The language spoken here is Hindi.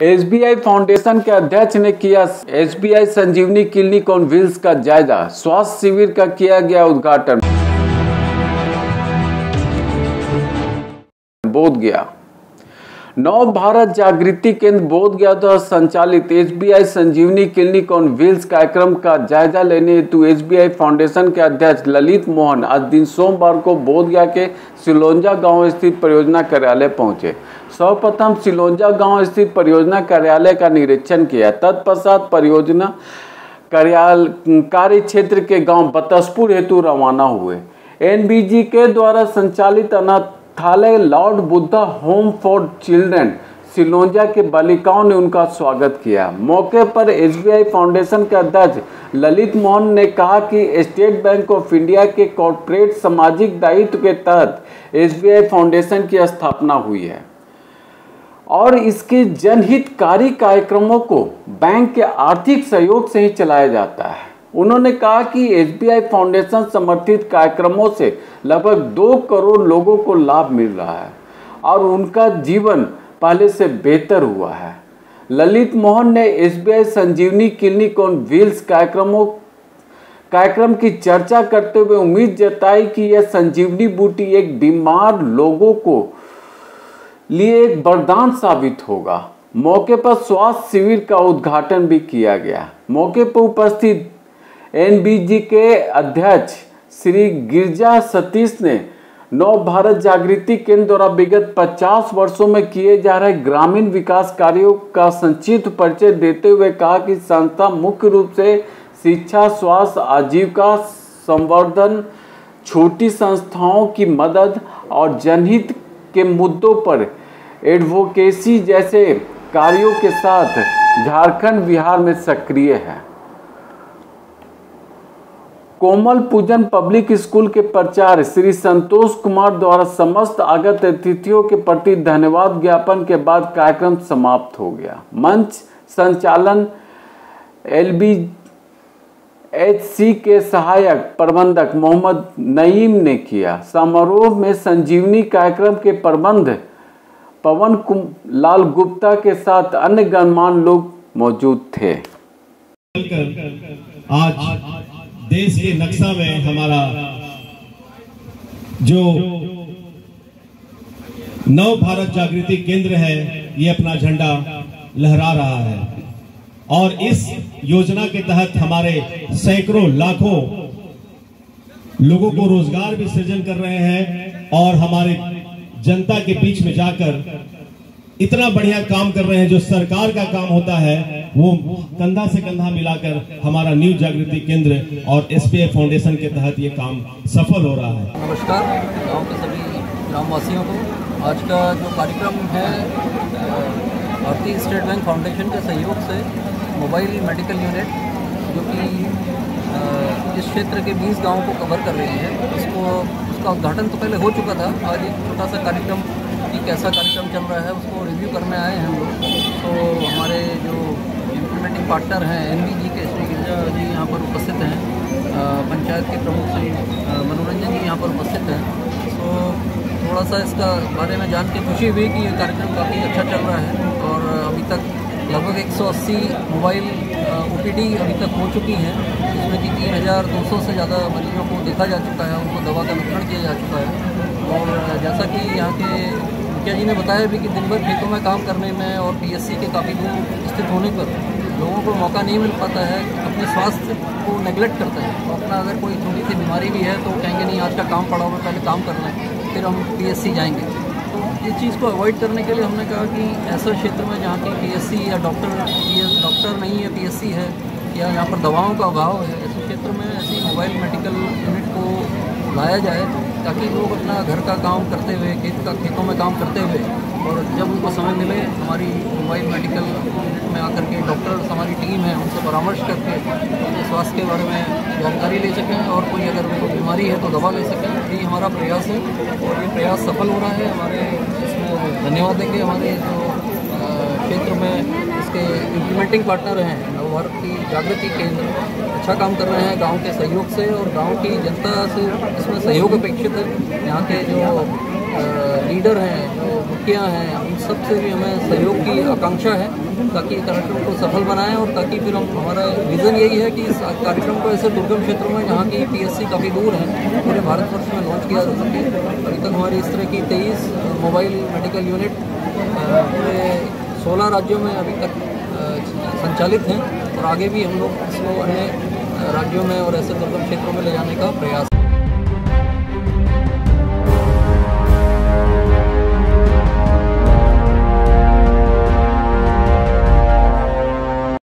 एसबीआई फाउंडेशन के अध्यक्ष ने किया SBI Sanjeevani clinic on wheels का जायजा। स्वास्थ्य शिविर का किया गया उद्घाटन। बोधगया नव भारत जागृति केंद्र बोधगया द्वारा संचालित SBI Sanjeevani clinic on wheels कार्यक्रम का जायजा लेने हेतु एसबीआई फाउंडेशन के अध्यक्ष ललित मोहन आज दिन सोमवार को बोधगया के सिलोंजा गांव स्थित परियोजना कार्यालय पहुंचे। सर्वप्रथम सिलोंजा गांव स्थित परियोजना कार्यालय का निरीक्षण किया। तत्पश्चात परियोजना कार्य क्षेत्र के गांव बतसपुर हेतु रवाना हुए। एनबीजी के द्वारा संचालित अनाथालय Lord Buddha home for children Silonja के बालिकाओं ने उनका स्वागत किया। मौके पर एसबीआई फाउंडेशन के अध्यक्ष ललित मोहन ने कहा कि स्टेट बैंक ऑफ इंडिया के कॉर्पोरेट सामाजिक दायित्व के तहत एसबीआई फाउंडेशन की स्थापना हुई है और इसके जनहितकारी कार्यक्रमों को बैंक के आर्थिक सहयोग से ही चलाया जाता है। उन्होंने कहा कि एसबीआई फाउंडेशन समर्थित कार्यक्रमों से लगभग 2 करोड़ लोगों को लाभ मिल रहा है और उनका जीवन पहले से बेहतर हुआ है। ललित मोहन ने SBI Sanjeevani clinic on wheels कार्यक्रम की चर्चा करते हुए उम्मीद जताई कि यह संजीवनी बूटी एक बीमार लोगों को लिए एक वरदान साबित होगा। मौके पर स्वास्थ्य शिविर का उद्घाटन भी किया गया। मौके पर उपस्थित एनबीजी के अध्यक्ष श्री गिरिजा सतीश ने नव भारत जागृति केंद्र द्वारा विगत 50 वर्षों में किए जा रहे ग्रामीण विकास कार्यों का संक्षिप्त परिचय देते हुए कहा कि संस्था मुख्य रूप से शिक्षा, स्वास्थ्य, आजीविका, संवर्धन, छोटी संस्थाओं की मदद और जनहित के मुद्दों पर एडवोकेसी जैसे कार्यों के साथ झारखंड बिहार में सक्रिय है। कोमल पूजन पब्लिक स्कूल के प्राचार्य श्री संतोष कुमार द्वारा समस्त आगत अतिथियों के प्रति धन्यवाद ज्ञापन के बाद कार्यक्रम समाप्त हो गया। मंच संचालन एलबीएचसी के सहायक प्रबंधक मोहम्मद नईम ने किया। समारोह में संजीवनी कार्यक्रम के प्रबंध पवन लाल गुप्ता के साथ अन्य गणमान्य लोग मौजूद थे। आज देश के नक्शा में हमारा जो नव भारत जागृति केंद्र है ये अपना झंडा लहरा रहा है और इस योजना के तहत हमारे सैकड़ों लाखों लोगों को रोजगार भी सृजन कर रहे हैं और हमारे जनता के बीच में जाकर इतना बढ़िया काम कर रहे हैं। जो सरकार का काम होता है वो कंधा से कंधा मिलाकर हमारा न्यू जागृति केंद्र और एसबीआई फाउंडेशन के तहत ये काम सफल हो रहा है। नमस्कार गांव के सभी ग्रामवासियों को। आज का जो कार्यक्रम है भारतीय स्टेट बैंक फाउंडेशन के सहयोग से मोबाइल मेडिकल यूनिट जो कि इस क्षेत्र के 20 गाँवों को कवर कर रही है, उसका उद्घाटन तो पहले हो चुका था। आज एक छोटा सा कार्यक्रम कि कैसा कार्यक्रम चल रहा है उसको रिव्यू करने आए हैं हम लोग। तो हमारे जो इम्प्लीमेंटिंग पार्टनर हैं एनबीजी के श्री गिरिजा जी यहाँ पर उपस्थित हैं, पंचायत के प्रमुख श्री मनोरंजन जी यहाँ पर उपस्थित हैं। तो थोड़ा सा इसका बारे में जान के खुशी हुई कि ये कार्यक्रम काफ़ी अच्छा चल रहा है और अभी तक लगभग 180 मोबाइल ओपीडी अभी तक हो चुकी हैं, जिसमें कि 3200 से ज़्यादा मरीजों को देखा जा चुका है, उनको दवा का वितरण किया जा चुका है। और जैसा कि यहाँ के मुखिया जी ने बताया भी कि दिन भर खेतों में काम करने में और पीएससी के काफ़ी दूर स्थित होने पर लोगों को मौका नहीं मिल पाता है, अपने स्वास्थ्य को नेगलेक्ट करते हैं। तो अपना अगर कोई छोटी सी बीमारी भी है तो कहेंगे नहीं आज का काम पड़ा हुआ, पहले काम कर लें फिर हम पीएससी जाएंगे। तो इस चीज़ को अवॉइड करने के लिए हमने कहा कि ऐसा क्षेत्र में जहाँ की पीएससी या डॉक्टर नहीं है, पीएससी है या यहाँ पर दवाओं का अभाव है, ऐसे क्षेत्र में ऐसी मोबाइल मेडिकल यूनिट को लाया जाए ताकि लोग अपना घर का काम करते हुए खेतों में काम करते हुए और जब उनको समय मिले हमारी मोबाइल मेडिकल यूनिट में आकर के डॉक्टर्स हमारी टीम है उनसे परामर्श करके अपने स्वास्थ्य के बारे में जानकारी ले सकें और कोई अगर उनको बीमारी है तो दवा ले सकें। यही हमारा प्रयास है और ये प्रयास सफल हो रहा है। हमारे इसमें धन्यवाद देंगे हमारे जो क्षेत्र में इसके इम्प्लीमेंटिंग पार्टनर हैं नव भारत की जागृति केंद्र अच्छा काम कर रहे हैं गांव के सहयोग से और गांव की जनता से इसमें सहयोग अपेक्षित है। यहाँ के जो लीडर हैं, जो मुखिया हैं, उन सब से भी हमें सहयोग की आकांक्षा है ताकि कार्यक्रम को सफल बनाएं और ताकि फिर हम हमारा विज़न यही है कि इस कार्यक्रम को ऐसे दुर्गम क्षेत्रों में जहाँ की PSC काफ़ी दूर है पूरे भारतवर्ष में लॉन्च किया जा सके। अभी तक हमारी इस तरह की 23 मोबाइल मेडिकल यूनिट पूरे 16 राज्यों में अभी तक संचालित हैं और आगे भी हम लोग इसको अन्य राज्यों में और ऐसे दुर्गम क्षेत्रों में ले जाने का प्रयास